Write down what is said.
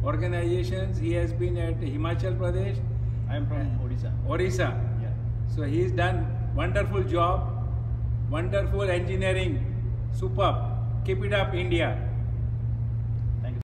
organizations. He has been at Himachal Pradesh. I am from Odisha. Orissa. Yeah. So he's done wonderful job, wonderful engineering, superb. Keep it up, India.